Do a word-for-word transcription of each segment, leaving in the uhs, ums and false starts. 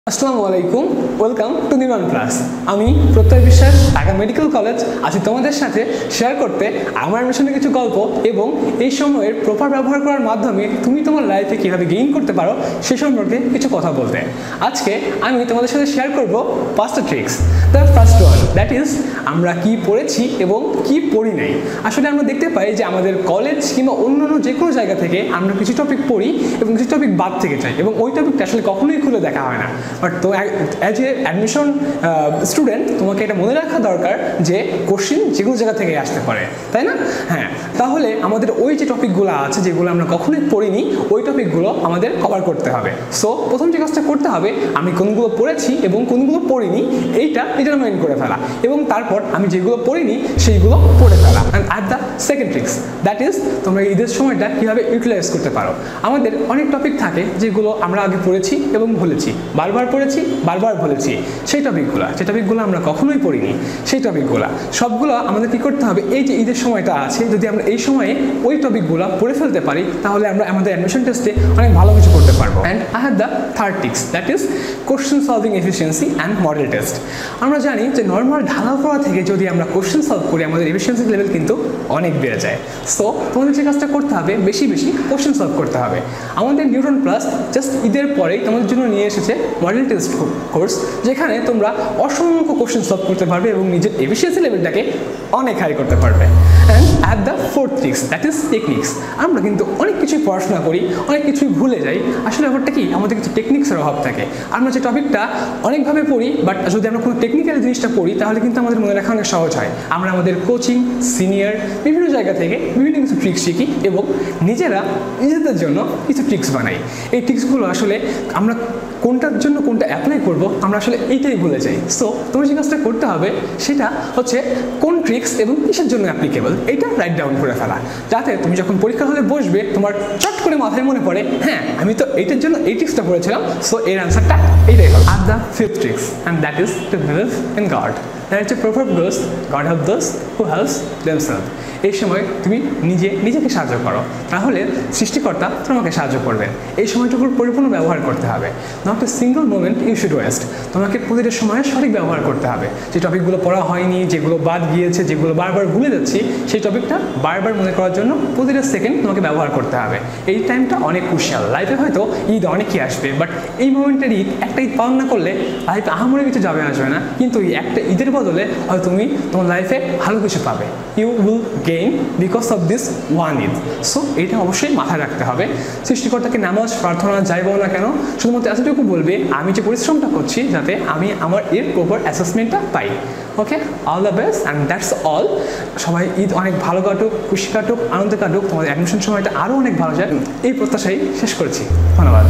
আসসালামু আলাইকুম, welcome to নির্মাণ প্লাস। আমি প্রত্যয় বিশ্বাস, ঢাকা মেডিকেল কলেজ আছি তোমাদের সাথে শেয়ার করতে আমার অ্যাডমিশনের কিছু গল্প এবং এই সময়ের প্রপার ব্যবহার করার মাধ্যমে তুমি তোমার লাইফে কীভাবে গেইন করতে পারো সে সম্পর্কে কিছু কথা বলতে। আজকে আমি তোমাদের সাথে শেয়ার করব পাঁচটা tricks. The first one, that is আমরা কি পড়েছি এবং কি পড়ি নাই। আসলে আমরা দেখতে পাই যে আমাদের কলেজ কিংবা অন্যান্য যে কোনো জায়গা থেকে আমরা কিছু টপিক পড়ি এবং কিছু টপিক বাদ থেকে যাই এবং ওই টপিকটা আসলে কখনোই খুলে দেখা হয় না। বাট তো অ্যাজ এ অ্যাডমিশন স্টুডেন্ট তোমাকে এটা মনে রাখা দরকার যে কোশ্চেন যেগুলো জায়গা থেকে আসতে পারে, তাই না? হ্যাঁ, তাহলে আমাদের ওই যে টপিকগুলো আছে যেগুলো আমরা কখনোই পড়িনি ওই টপিকগুলো আমাদের কভার করতে হবে। সো প্রথম যে কাজটা করতে হবে, আমি কোনগুলো পড়েছি এবং কোনগুলো পড়িনি এইটা ডিটারমাইন করে ফেলা এবং তারপর আমি যেগুলো পড়িনি সেইগুলো পড়ে ফেলা। And at the second tricks, that is তোমরা ঈদের সময়টা কীভাবে ইউটিলাইজ করতে পারো। আমাদের অনেক টপিক থাকে যেগুলো আমরা আগে পড়েছি এবং ভুলেছি, বারবার পড়েছি বারবার ভুলেছি। সেই টপিকগুলো যে টপিকগুলো আমরা কখনোই পড়িনি সেই টপিকগুলো সবগুলো আমাদের কী করতে হবে, এই যে ঈদের সময়টা আছে যদি আমরা এই সময়ে ওই টপিকগুলো পড়ে ফেলতে পারি তাহলে আমরা আমাদের অ্যাডমিশন টেস্টে অনেক ভালো কিছু করতে পারবো। And I have the third tricks, that is question solving efficiency and model test. আমরা জানি যে নর্মাল ঢালা পড়া থেকে যদি আমরা কোশ্চেন সলভ করি আমাদের এফিসিয়েন্সি লেভেল কিন্তু অনেক বেড়ে যায়। সো তোমাদের যে কাজটা করতে হবে, বেশি বেশি কোশ্চেন সলভ করতে হবে। আমাদের নিউটন প্লাস জাস্ট ঈদের পরেই তোমাদের জন্য নিয়ে এসেছে মডেল টেস্ট কোর্স, যেখানে তোমরা অসংখ্য কোশ্চেন সলভ করতে পারবে এবং নিজের এফিসিয়েন্সি লেভেলটাকে অনেক হাই করতে পারবে। And at the fourth tricks, that is techniques. আমরা কিন্তু অনেক কিছুই পড়াশোনা করি, অনেক কিছুই ভুলে যাই। আসলে ব্যাপারটা কি, আমাদের কিছু টেকনিক্সের অভাব থাকে। আমরা যে টপিকটা অনেকভাবে পড়ি বাট যদি আমরা কোনো টেকনিক্যাল জিনিসটা পড়ি তাহলে কিন্তু আমাদের মনে রাখা অনেক সহজ হয়। আমরা আমাদের কোচিং, সিনিয়র বিভিন্ন জায়গা থেকে বিভিন্ন কিছু ট্রিক্স শিখি এবং নিজেরা নিজেদের জন্য কিছু ট্রিক্স বানাই। এই ট্রিক্সগুলো আসলে আমরা কোনটার জন্য কোনটা অ্যাপ্লাই করবো আমরা আসলে এইটাই ভুলে যাই। সো তোমার যে কাজটা করতে হবে সেটা হচ্ছে কোন ট্রিক্স এবং কিসের জন্য অ্যাপ্লিকেবল এইটা রাইট ডাউন করে ফেলা, যাতে তুমি যখন পরীক্ষা হলে বসবে তোমার চট করে মাথায় মনে পড়ে, হ্যাঁ আমি তো এইটার জন্য এই ট্রিক্সটা পড়েছিলাম, সো এর অ্যান্সারটা এইটাই হবে। আর the fifth tricks, and that is to believe in God. That is a proverb goes, God help those who helps themselves. এই সময় তুমি নিজে নিজেকে সাহায্য করো, তাহলে সৃষ্টিকর্তা তোমাকে সাহায্য করবে। এই সময়টুকুর পরিপূর্ণ ব্যবহার করতে হবে। Not a single moment you should waste. তোমাকে প্রতিটা সময় সঠিক ব্যবহার করতে হবে। যে টপিকগুলো পড়া হয়নি, যেগুলো বাদ গিয়েছে, যেগুলো বারবার ভুলে যাচ্ছি, সেই টপিকটা বারবার মনে করার জন্য প্রতিটা সেকেন্ড তোমাকে ব্যবহার করতে হবে। এই টাইমটা অনেক ক্রুশিয়াল। লাইফে হয়তো ঈদ অনেকই আসবে, বাট এই মোমেন্টের ঈদ একটা ঈদ পালন না করলে লাইফে আহামরি কিছু যাবে আসবে না, কিন্তু এই একটা ঈদের বদলে হয়তো তুমি তোমার লাইফে ভালো কিছু পাবে। You will gain because of this one Eid. So এটা অবশ্যই মাথায় রাখতে হবে। সৃষ্টিকর্তাকে নামাজ প্রার্থনা যাই বলো না কেন, শুধুমাত্র এতটুকু বলবে আমি যে পরিশ্রমটা করছি যাতে আমি আমার এর প্রপার অ্যাসেসমেন্টটা পাই। Okay, all the best and that's all. সবাই ঈদ অনেক ভালো কাটুক, খুশি কাটুক, আনন্দ কাটুক, তোমাদের অ্যাডমিশন সময়টা আরও অনেক ভালো যায় এই প্রত্যাশাই শেষ করছি। ধন্যবাদ।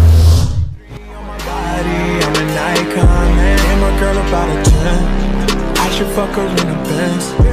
I should fuck her in a Benz.